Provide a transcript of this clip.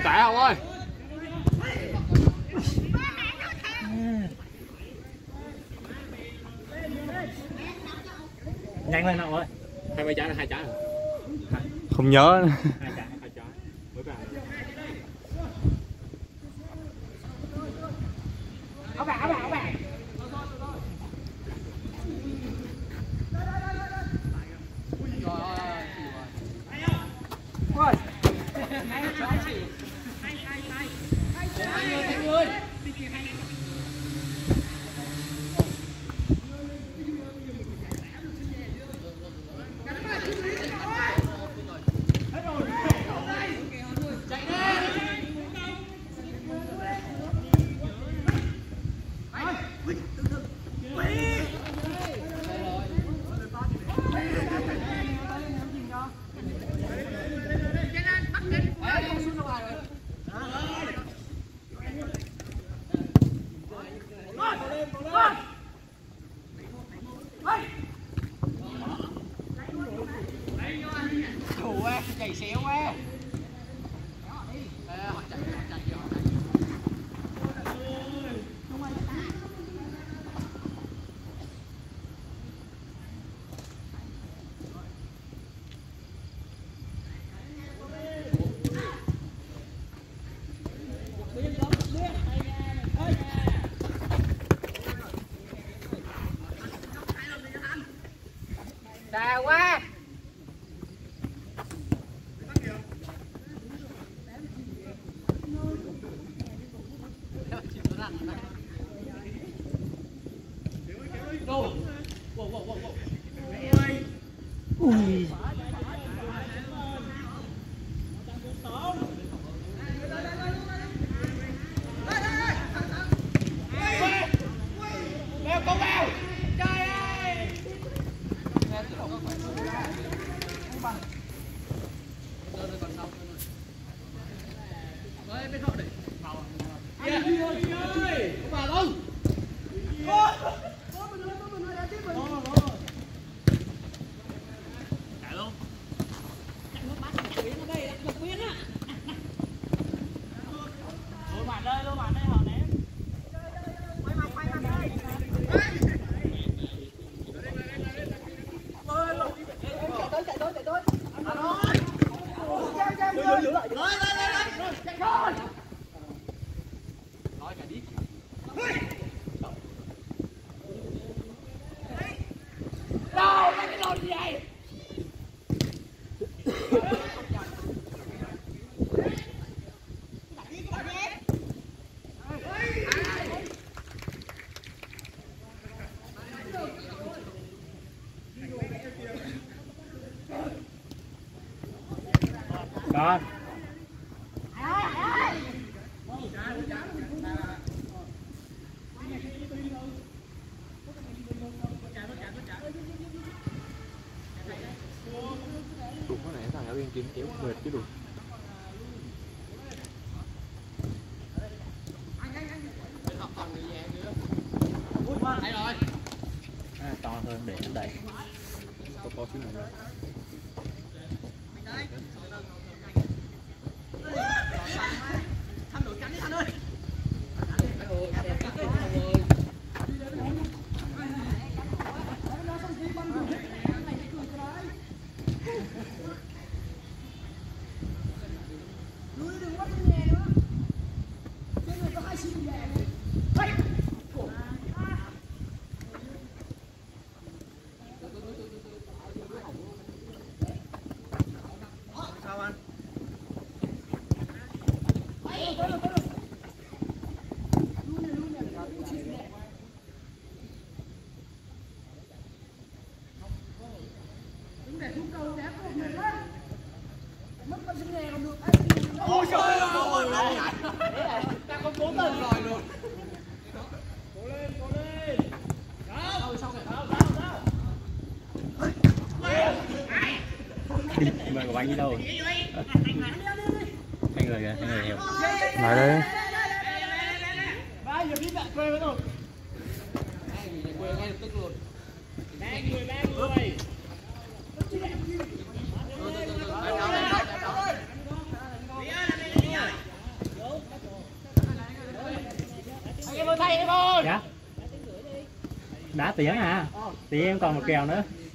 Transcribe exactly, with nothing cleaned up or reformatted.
tệ không ơi. Nhanh lên nào ơi. Hai mươi trái là hai trái rồi. Không nhớ. Hai trái, hai trái. Mới vào. Áo bạc, áo bạc, áo bạc. Ôi. Chạy xéo quá. Đà quá. Ui. Leo con vào. Trời ơi. Bên họ để vào. Dạ. Ơi. Có vào không? Có. Có mình ơi, có mình ơi đã tiếp rồi. Có rồi. Chạy luôn. Chạy nó bắt chạy biến ở đây, đập biến á. Lôi mặt đây, lôi mặt đây họ ném. Quay mặt, quay mặt đây. Chạy tới, chạy tới, chạy tới. À rồi. Chơi, chơi, chơi. Giữ lại. Lên, lên, lên, lên. Chạy thôi. Nói cả đi. Đâu, mấy cái lồn gì vậy? Con. Đúng cái này thằng giáo viên kiếm kéo mệt chứ đủ. Thấy rồi. À, to hơn để nó đẩy. Có có chứ này. Thăm đội cánh đi anh ơi. Sao anh? Ôi trời ơi, ta có bốn lần rồi luôn. Cố lên, cố lên. Đó, xong rồi, đó, đó, đó. Đi, mà của anh đi đâu? Hai người kìa, hai người hiểu. Lại đây. Ba giờ biết bạn quê với rồi. Quê ngay lập tức luôn. Ba người, ba người. tay em ơi. Dạ. Đá tiếng à? Tí em còn một kèo nữa.